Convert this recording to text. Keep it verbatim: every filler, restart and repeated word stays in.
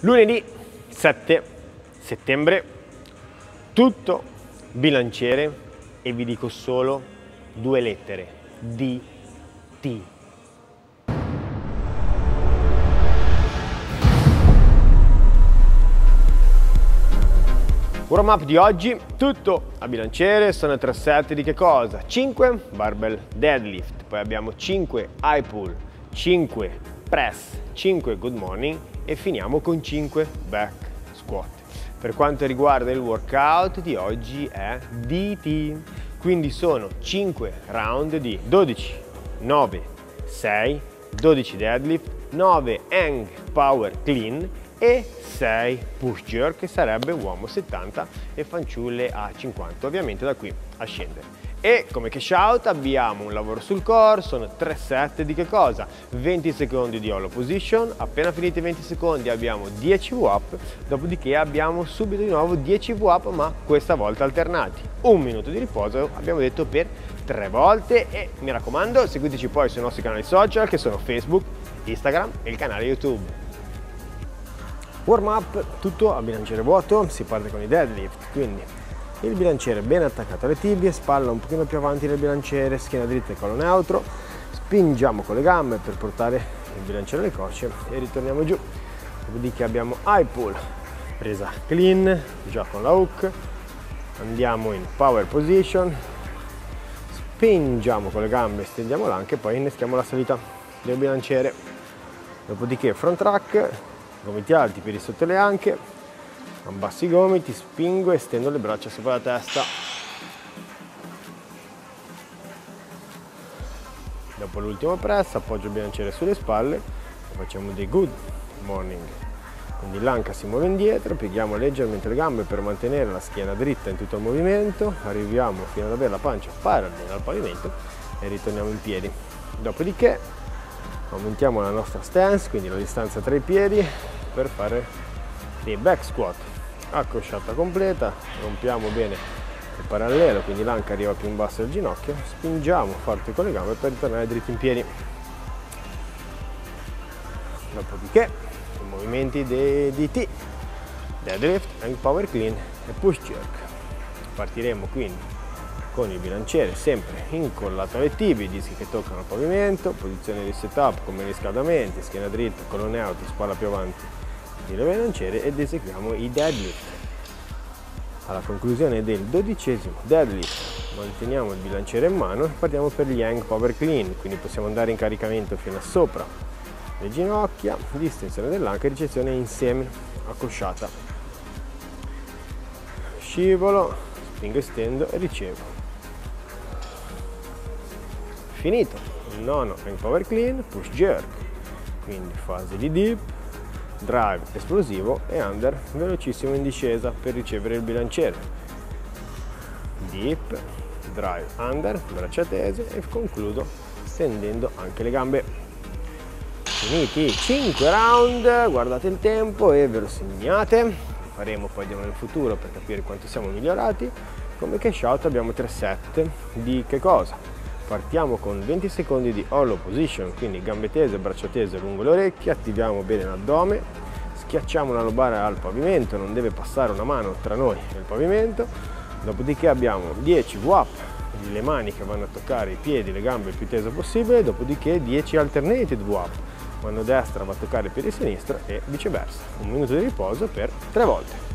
Lunedì sette settembre, tutto bilanciere e vi dico solo due lettere, D T. Warm up di oggi, tutto a bilanciere, sono tre set di che cosa? cinque barbell deadlift, poi abbiamo cinque high pull, cinque press, cinque good morning e finiamo con cinque back squat. Per quanto riguarda il workout di oggi è D T, quindi sono cinque round di dodici, nove, sei, dodici deadlift, nove hang power clean e sei push jerk, che sarebbe uomo settanta e fanciulle a cinquanta, ovviamente da qui a scendere. E come cash out abbiamo un lavoro sul core, sono tre set di che cosa? venti secondi di hollow position, appena finiti i venti secondi abbiamo dieci V up, dopodiché abbiamo subito di nuovo dieci V up, ma questa volta alternati. Un minuto di riposo, abbiamo detto, per tre volte e mi raccomando seguiteci poi sui nostri canali social che sono Facebook, Instagram e il canale YouTube. Warm up, tutto a bilanciere vuoto, si parte con i deadlift, quindi il bilanciere ben attaccato alle tibie, spalla un pochino più avanti del bilanciere, schiena dritta e collo neutro, spingiamo con le gambe per portare il bilanciere alle cosce e ritorniamo giù. Dopodiché abbiamo high pull, presa clean, già con la hook, andiamo in power position, spingiamo con le gambe, stendiamo l'anca e poi inneschiamo la salita del bilanciere. Dopodiché front rack, gomiti alti, piedi sotto le anche, abbassi i gomiti, spingo e stendo le braccia sopra la testa. Dopo l'ultimo press appoggio il bilanciere sulle spalle e facciamo dei good morning. Quindi l'anca si muove indietro, pieghiamo leggermente le gambe per mantenere la schiena dritta in tutto il movimento, arriviamo fino ad avere la pancia parallela al pavimento e ritorniamo in piedi. Dopodiché aumentiamo la nostra stance, quindi la distanza tra i piedi, per fare dei back squat a crociata completa, rompiamo bene il parallelo, quindi l'anca arriva più in basso del ginocchio, spingiamo forte con le gambe per ritornare dritti in piedi. Dopodiché i movimenti dei D T, deadlift, hang power clean e push jerk. Partiremo quindi con il bilanciere sempre incollato alle tibie, dischi che toccano il pavimento, posizione di setup come riscaldamenti, schiena dritta, collo neutro, spalla più avanti il bilanciere ed eseguiamo i deadlift. Alla conclusione del dodicesimo deadlift manteniamo il bilanciere in mano e partiamo per gli hang power clean, quindi possiamo andare in caricamento fino a sopra le ginocchia, distensione dell'anca e ricezione insieme accosciata. Scivolo, spingo e stendo e ricevo. Finito il nono hang power clean, push jerk, quindi fase di dip, drive esplosivo e under velocissimo in discesa per ricevere il bilanciere. Dip, drive, under, braccia tese e concludo stendendo anche le gambe. Finiti cinque round, guardate il tempo e ve lo segnate, faremo poi nel futuro per capire quanto siamo migliorati. Come cash out abbiamo tre set di che cosa? Partiamo con venti secondi di hollow position, quindi gambe tese, braccia tese lungo le orecchie, attiviamo bene l'addome, schiacciamo una lobare al pavimento, non deve passare una mano tra noi e il pavimento. Dopodiché abbiamo dieci V up, le mani che vanno a toccare i piedi, le gambe il più teso possibile, dopodiché dieci alternated V up, mano destra va a toccare il piede sinistro e viceversa. Un minuto di riposo per tre volte.